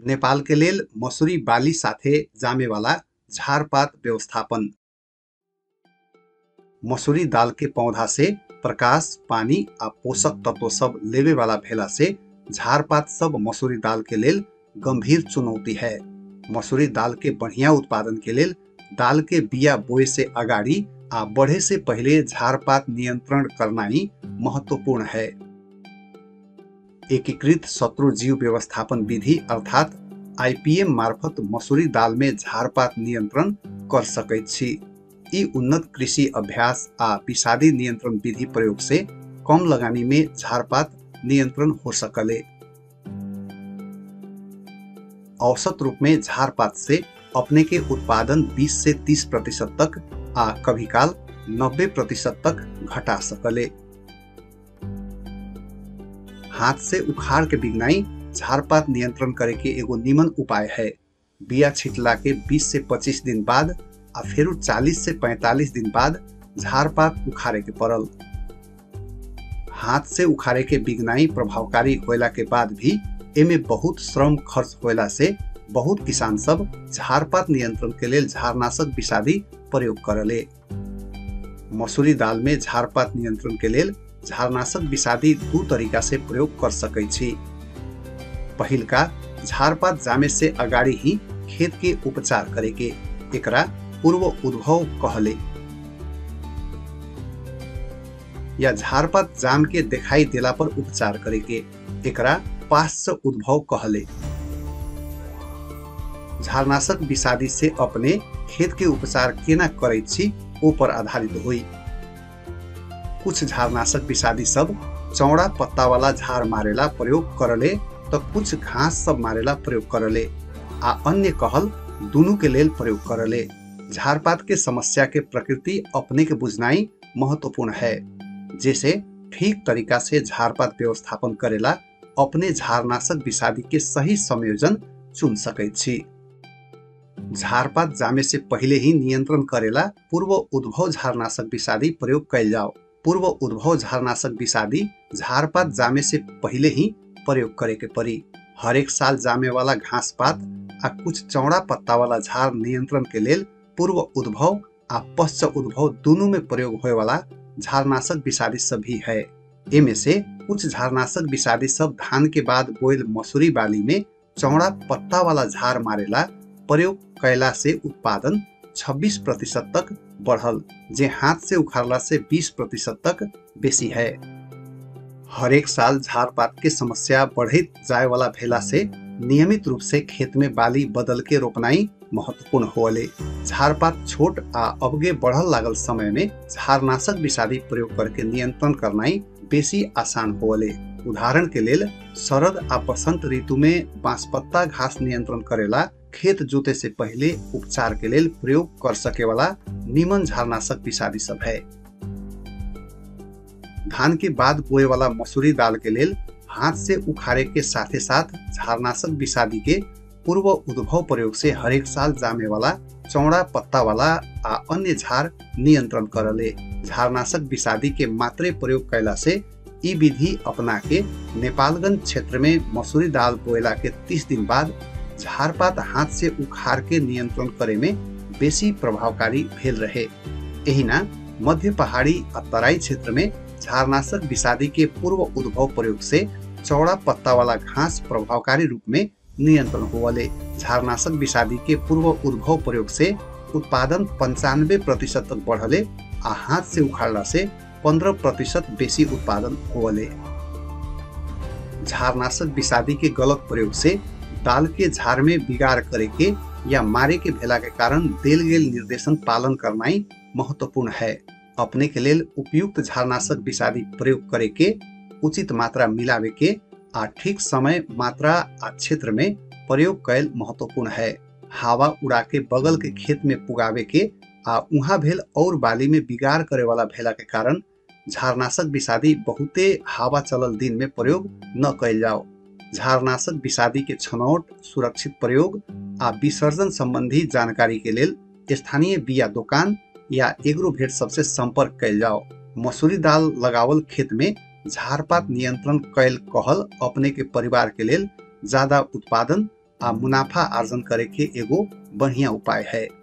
नेपाल के लेल मसूरी बाली साथे जामे वाला झारपात व्यवस्थापन। मसूरी दाल के पौधा से प्रकाश, पानी आ पोषक तत्व सब लेवे वाला भेला से झारपात सब मसूरी दाल के लेल गंभीर चुनौती है। मसूरी दाल के बढ़िया उत्पादन के लेल दाल के बिया बोए से अगाडि आ बढ़े से पहले झारपात नियंत्रण करना ही महत्वपूर्ण है। एकीकृत शत्रु जीव व्यवस्थापन विधि अर्थात आईपीएम मार्फत मसूरी दाल में झारपात नियंत्रण कर सकैत छी। यी उन्नत कृषि अभ्यास आ विषादी नियंत्रण विधि प्रयोग से कम लगानी में झारपात नियंत्रण हो सकले। औसत रूप में झारपात से अपने के उत्पादन 20 से 30% तक आ कभी काल 90% तक घटा सकले। हाथ से उखाड़ के बिगनाई झारपात नियंत्रण करे के एगो निमन उपाय है। बिया छिटला के 20 से 25 दिन बाद आ फेरू 40 से 45 दिन बाद झारपात उखाड़े के पड़ल। हाथ से उखाड़े के बिगनाई प्रभावकारी होला के बाद भी एमे बहुत श्रम खर्च होला से बहुत किसान सब झारपात नियंत्रण के लिए झारनाशक विषादी प्रयोग करले। मसूरी दाल में झारपात नियंत्रण के लिए झारनाशक विषादी दू तरीका से प्रयोग कर सकै छी। पहिल का झारपात जामे से अगाडि ही खेत के उपचार करे के, एकरा पूर्व उद्भव कहले। या झारपात जाम के दिखाई देला पर उपचार करे के, एकरा पाश्च उद्भव कहले। झारनाशक विषादी से अपने खेत के उपचार केना करे छी ओ पर आधारित हुई। कुछ झारनाशक विषादी सब चौड़ा पत्ता वाला झार मारेला प्रयोग करले तो कुछ घास सब मारेला प्रयोग करले आ अन्य कहल दोनों के लेल प्रयोग करले। झारपात के समस्या के प्रकृति अपने के बुझनाई महत्वपूर्ण है। जैसे ठीक तरीका से झारपात व्यवस्थापन करेला अपने झारनाशक विषादी के सही संयोजन चुन सकै छी। झारपात जामे से पहले ही नियंत्रण करेला पूर्व उद्भव झारनाशक विषादी प्रयोग कैल जाओ। पूर्व उद्भव झारनाशक विषादी झारपात जामे से पहले ही प्रयोग करे के परी। हर एक साल जामे वाला घास पात आ कुछ चौड़ा पत्ता वाला झार नियंत्रण के लेल पूर्व उद्भव आ पश्च उद्भव दोनों में प्रयोग होए वाला झारनाशक विषादी सब भी है। इनमें से कुछ झारनाशक विषादी सब धान के बाद बोयल मसूरी बाली में चौड़ा पत्ता वाला झार मारेला प्रयोग कैला से उत्पादन 26% तक बढ़ल, जे हाथ से उखाड़ला से 20% तक बेसी है। हर एक साल झारपात के समस्या बढ़त जाए वाला भेला से नियमित रूप से खेत में बाली बदल के रोपनाई महत्वपूर्ण होले। झारपात छोट आ अबगे बढ़ल लागल समय में झारनाशक विषादी प्रयोग करके नियंत्रण करनाई बेसी आसान होले। उदाहरण के लेल शरद आ बसंत ऋतु में बांसपत्ता घास नियंत्रण करेला खेत जोते से पहले उपचार के लेल प्रयोग कर सके वाला निमन झारनाशक विषादी सब है। धान के बाद बोए वाला मसूरी दाल के लेल हाथ से उखाड़े के साथे साथ झारनाशक विषादी के पूर्व उद्भव प्रयोग से हर एक साल जामे वाला चौड़ा पत्ता वाला आ अन्य झार नियंत्रण करले। झारनाशक विषादी के मात्रे प्रयोग कैला से ई विधि अपना के नेपालगंज क्षेत्र में मसूरी दाल बोएला के 30 दिन बाद झारपात हाथ से उखाड़ के नियंत्रण करे में बेसी प्रभावकारी भेल रहे। एहिना मध्य पहाड़ी आ तराई क्षेत्र में झारनाशक विषादी के पूर्व उद्भव प्रयोग से चौड़ा पत्ता वाला घास प्रभावकारी रूप में नियंत्रण होले। झारनाशक विषादी के पूर्व उद्भव प्रयोग से उत्पादन 95% तक बढ़ले आ हाथ से उखाड़ला से 15% बेसी उत्पादन होले। झारनाशक विषादी के गलत प्रयोग से दाल के झार में बिगाड़ करे के या मारे के भेला के कारण देल गेल निर्देशन पालन करनाई महत्वपूर्ण है। अपने के लेल उपयुक्त झारनाशक विषादी प्रयोग करे के, उचित मात्रा मिलावे के आ ठीक समय मात्रा आ क्षेत्र में प्रयोग कैल महत्वपूर्ण है। हवा उड़ा के बगल के खेत में पुगावे के आ उहाँ भेल और बाली में बिगाड़ करे वाला भेला के कारण झारनाशक विषादी बहुते हवा चलल दिन में प्रयोग न कैल जाओ। झारनाशक विषादी के छनौट, सुरक्षित प्रयोग आ विसर्जन संबंधी जानकारी के लेल स्थानीय बिया दुकान या एग्रोवेट सबसे संपर्क कैल जाओ। मसूरी दाल लगावल खेत में झारपात नियंत्रण कैल कहल अपने के परिवार के लेल ज्यादा उत्पादन आ मुनाफा आर्जन करे के एगो बढ़िया उपाय है।